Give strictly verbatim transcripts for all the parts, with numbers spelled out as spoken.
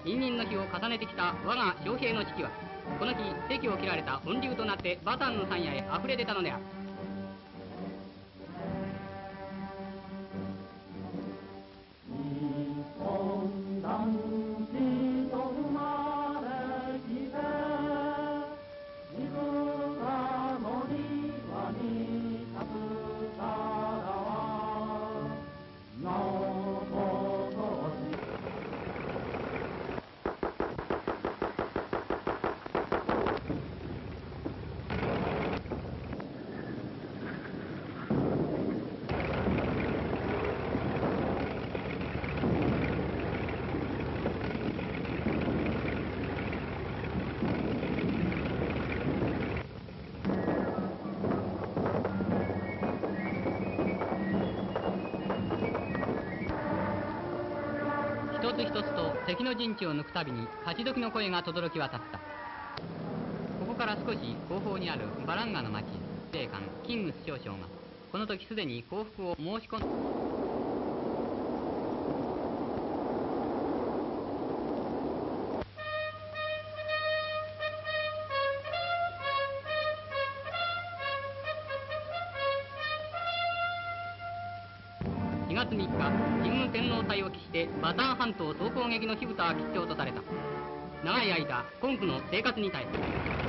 因縁の日を重ねてきた我が将兵の士気は、この日敵を切られた本流となってバタンの山野へ溢れ出たのである。一つ一つと敵の陣地を抜くたびに勝ち時の声が轟き渡った。ここから少し後方にあるバランガの町、司令官キングス少将がこの時すでに降伏を申し込んしがつみっか、神武天皇隊を期してバターン半島総攻撃の火蓋は吉兆とされた。長い間困苦の生活に耐え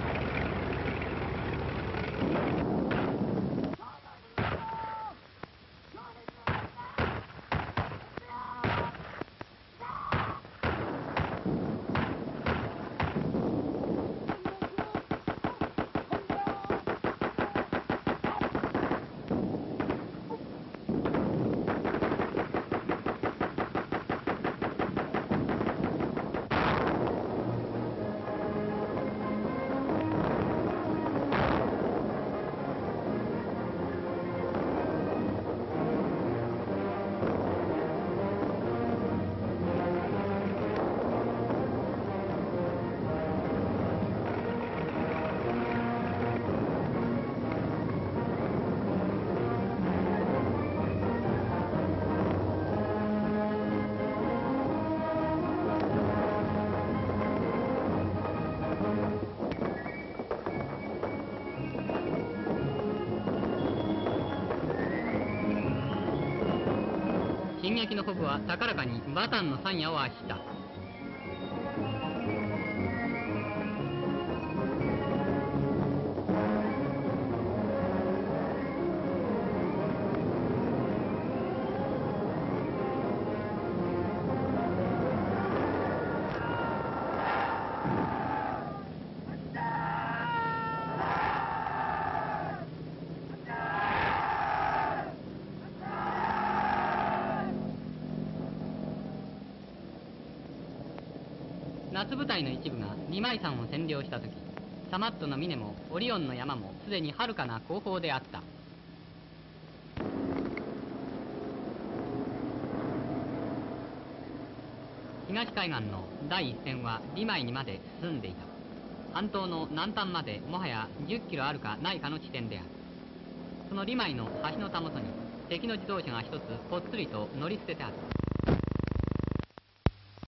進撃のホブは高らかにバタンの山野を圧した。夏部隊の一部がリマイ山を占領した時、サマットの峰もオリオンの山もすでに遥かな後方であった。東海岸の第一線はリマイにまで進んでいた。半島の南端までもはやじゅっキロあるかないかの地点である。そのリマイの橋のたもとに敵の自動車が一つぽっつりと乗り捨ててあった。